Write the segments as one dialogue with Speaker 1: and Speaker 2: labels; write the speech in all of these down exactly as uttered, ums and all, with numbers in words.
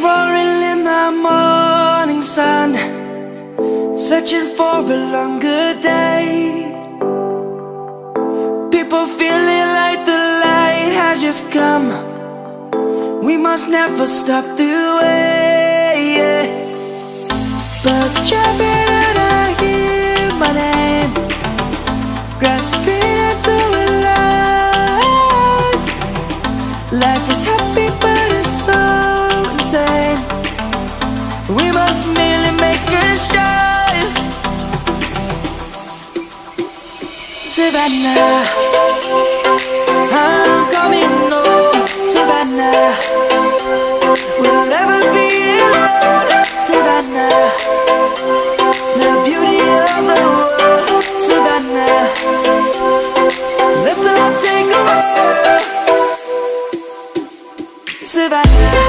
Speaker 1: roaring in the morning sun, searching for a longer day. People feeling like the light has just come. We must never stop the way, yeah. Birds chirping and I hear my name, grasping into a life. Life is happy but it's so insane. We must merely make a start. Savannah, I'm coming home. Savannah, we'll never be alone. Savannah, the beauty of the world. Savannah, let's all take a walk. Savannah.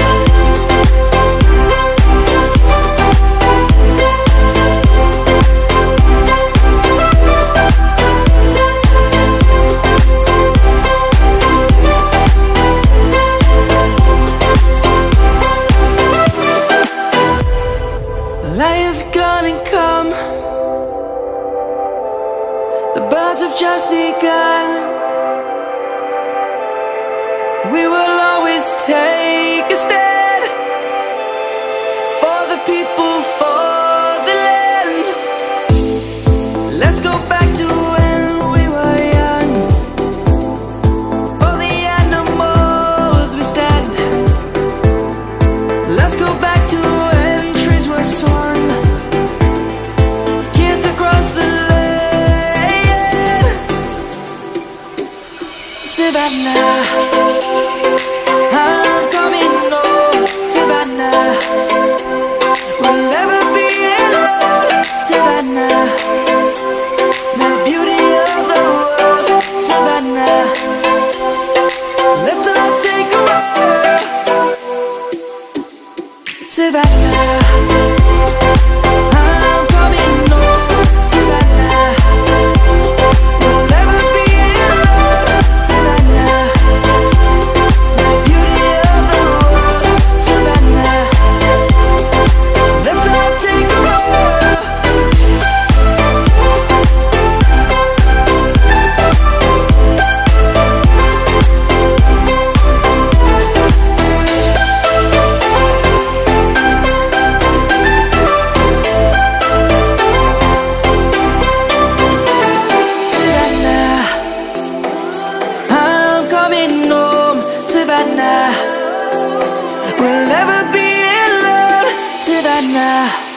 Speaker 1: Light is gonna come. The birds have just begun. We will always take a stand for the people, for the land. Let's go back to when we were young. For the animals we stand. Let's go back to when trees were swung. Savannah, I'm coming home. Savannah, we'll never be alone. Savannah, the beauty of the world. Savannah, let's all take a walk. Savannah, I'm coming home. Savannah, we'll never be alone. Savannah, the beauty of the world. Savannah, let's all take a walk. Savannah, I'm coming home. Savannah, we'll never be alone. Savannah.